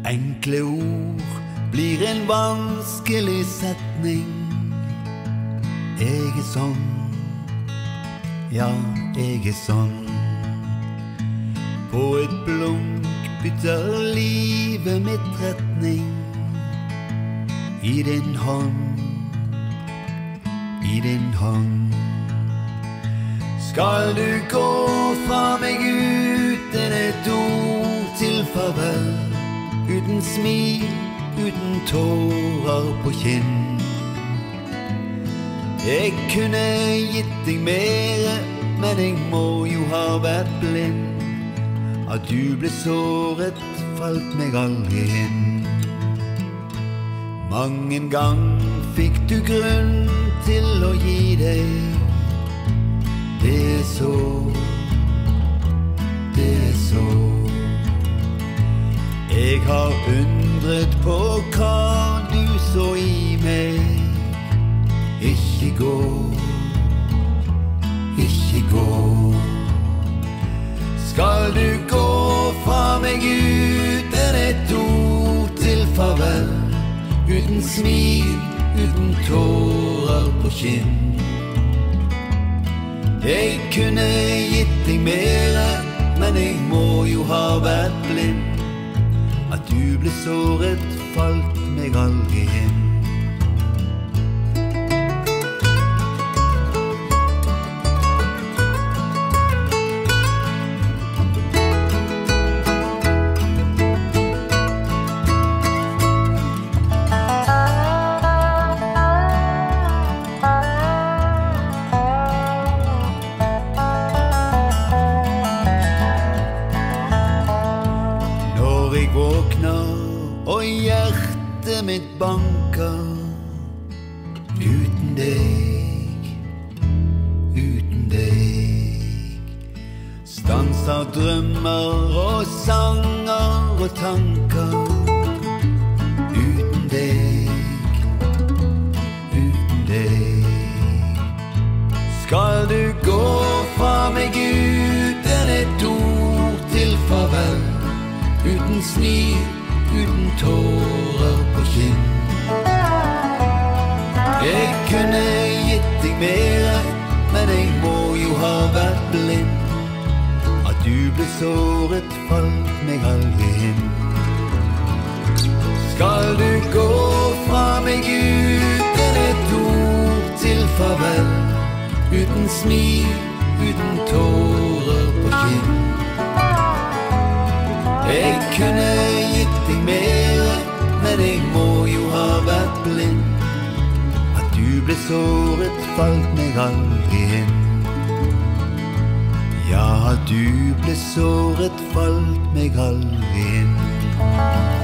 Enkle ord blir en vanskelig setning. Jeg er sånn, ja, jeg er sånn. På et blunk bytter livet mitt retning. I din hånd, i din hånd. Skal du gå fra meg uten et ord til farvel, uten smil, uten tårer på kinn. Jeg kunne gitt deg mere, men jeg må jo ha vært blind. At du ble såret falt meg aldri inn. Mange gang fikk du grunn til å gi deg. Det er så, det er så. Jeg har undret på hva du så i meg. Ikke gå, ikke gå. Skal du gå fra meg uten et ord til farvel, uten smil, uten tårer på kinn. Jeg kunne gitt deg mere, men jeg må jo ha vært blind. At du ble såret falt meg aldri inn. Jeg våkner og hjertet mitt banker. Uten deg, uten deg. Stanser drømmer og sanger og tanker. Uten deg, uten deg. Skal du gå fra meg uten et ord til farvel, uten smil, uten tårer på kinn. Jeg kunne gitt deg mere, men jeg må jo ha vært blind. At du ble såret falt meg aldri inn. Skal du gå fra meg uten et ord til farvel, uten smil, uten tårer på kinn. Jeg kunne gitt deg mere, men jeg må jo ha vært blind. At du ble såret falt meg aldri inn. Ja, at du ble såret falt meg aldri inn.